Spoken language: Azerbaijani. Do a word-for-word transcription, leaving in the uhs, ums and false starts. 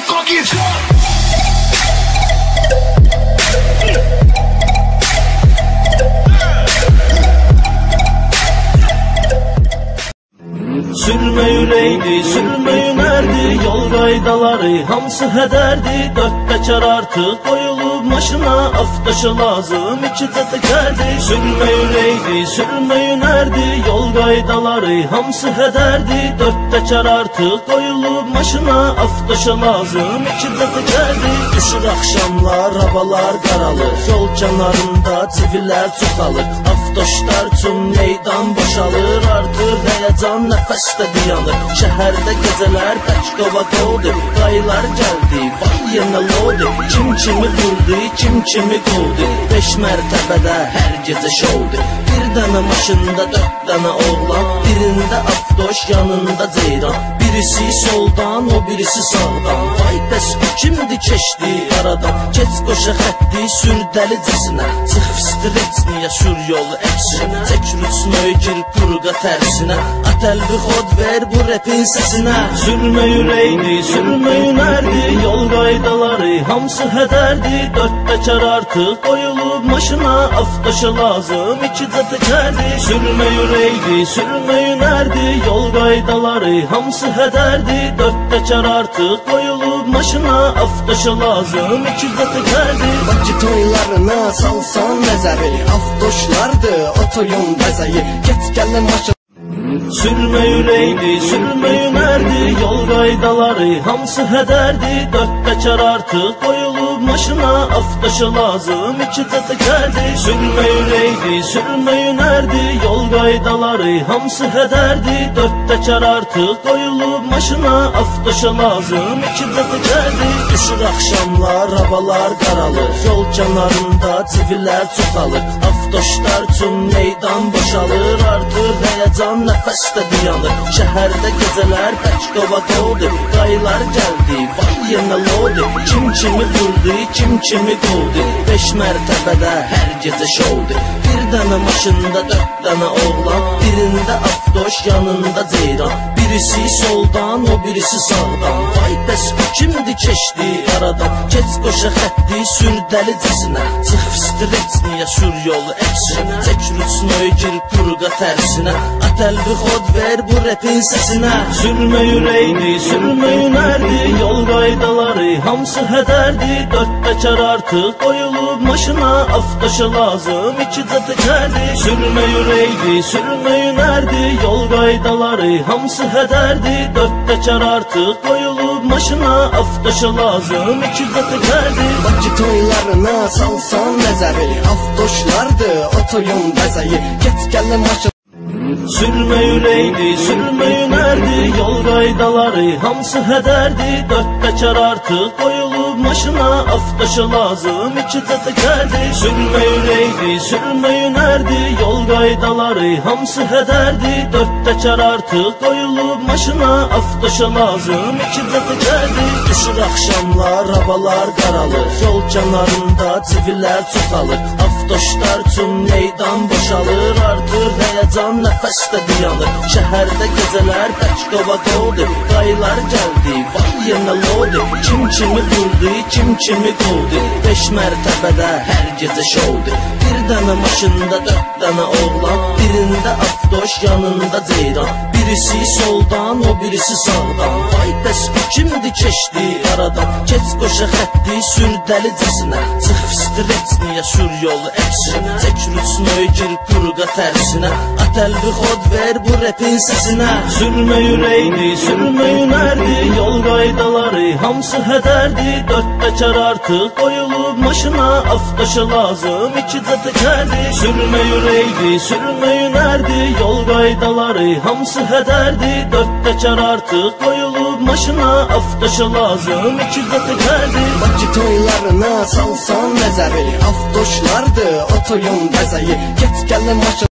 fucking talk. Sürme yüreğdi, sürme yünerdi, yol qaydaları hamısı hədərdi. Dörtte çar artıq qoyulub maşına, aftaşı lazım iki çatı gəldi. Sürme yüreğdi, sürme yünerdi, yol qaydaları hamısı hədərdi. Dörtte çar artıq qoyulub maşına, aftaşı lazım iki çatı gəldi. Düşür axşamlar, havalar qaralır, yol kənarında civilər çoxalır. Aftaşlar üçün meydan boşalır, artır həyəcan nəfəs dayanır. Şəhərdə gecələr tək qovaqodur, qaylar gəldi, vay yenə lodu. Kim kimi vurdu, kim kimi qovdu, beş mərtəbədə hər gecə şovdu. Bir dənə maşında dörd dənə oğlan, birində aftoş, yanında ceyran. Birisi soldan, o birisi sağdan, vay bəs bu kimdi keçdi aradan. Keç qoşa xətti, sür dəlicəsinə, çıx fıstırıçniyə, sür yolu əksinə. Çək rüçnoyu, gir qurqa tərsinə, ətəlvi xod ver bu repin səsinə. Sürmə yüreğdi, sürmə yünerdi, yol qaydaları hamısı hədərdi. Dörtte çar artıq qoyulub maşına, aftaşı lazım iki çatı gəldi. Sürmə yüreğdi, sürmə yünerdi, yol qaydaları hamısı hədərdi. Dörtte çar artıq qoyulub maşına, aftaşı lazım iki çatı gəldi. Bakı toylarına salsan nəzəri, aftoşlardı o toyun bəzəyi. Get gəlin maşın. Sürmə yüreğdi, sürmə yünerdi, yol qaydaları hamısı hədərdi. Dörtte çar artıq qoyulub maşına, aftaşı lazım iki çatı gəldi. Sürmə yüreğdi, sürmə yünerdi, yol qaydaları hamısı hədərdi. Dörtte çar artıq qoyulub maşına, aftaşı lazım iki çatı gəldi. Düşür axşamlar, havalar qaralır, yol kənarında civilər çoxalır. Aftoşlar üçün meydan boşalır, artır həyəcan nəfəs dayanır. Şəhərdə gecələr tək qovaqodur, qaylar gəldi, vay yenə lodu. Kim kimi vurdu, kim kimi qovdu, beş mərtəbədə hər gecə şovdu. Bir dənə maşında dörd dənə oğlan, birində aftoş, yanında ceyran. Birisi soldan, o birisi sağdan, vay bəs bu kimdi keçdi aradan. Keç qoşa xətti, sür dəlicəsinə, çıx fıstırıçniyə, sür yolu əksinə. Çək rüçnoyu, gir qurqa tərsinə, ətəlvi xod ver bu repin səsinə. Sürmə yüreğdi, sürmə yünerdi, yol qaydaları hamısı hədərdi. Dörtte çar artıq qoyulub maşına, aftaşı lazım iki çatı gəldi. Sürmə yüreğdi, sürmə yünerdi, yol qaydaları hamısı hədərdi. Dörtte çar artıq qoyulub maşına, aftaşı lazım iki çatı gəldi. Bakı toylarına salsan nəzəri, aftoşlardı o toyun bəzəyi. Get gəlin maşın. Sürmə yüreğdi, sürmə yünerdi, yol qaydaları hamısı hədərdi. Dörtte çar artıq qoyulub maşına, aftaşı lazım iki çatı gəldi. Sürmə yüreğdi, sürmə yünerdi, yol qaydaları hamısı hədərdi. Dörtte çar artıq qoyulub maşına, aftaşı lazım iki çatı gəldi. Düşür axşamlar, havalar qaralır, yol kənarında civilər çoxalır. Aftoşlar üçün meydan boşalır, artır həyəcan nəfəs dayanır. Şəhərdə gecələr tək qovaqodur, qaylar gəldi, vay yenə lodu. Kim kimi vurdu, kim kimi qovdu, beş mərtəbədə hər gecə şovdu. Bir dənə maşında dörd dənə oğlan, birində aftoş, yanında ceyran. Birisi soldan, o birisi sağdan, vay bəs bu kimdi keçdi aradan. Keç qoşa xətti, sür dəlicəsinə, çıx fıstırıçniyə, sür yolu əksinə. Çək rüçnoyu, gir qurqa tərsinə, ətəlvi xod ver bu repin səsinə. Sürmə yüreğdi, sürmə yünerdi, yol qaydaları hamısı hədərdi. Dörtte çar artıq qoyulub maşına, aftaşı lazım iki çatı gəldi. Sürmə yüreğdi, sürmə yünerdi, yol qaydaları hamısı hədərdi. Dörtte çar artıq qoyulub maşına, aftaşı lazım iki çatı gəldi. Bakı toylarına salsan nəzəri, aftoşlardı o toyun bəzəyi. Get gəlin maşın.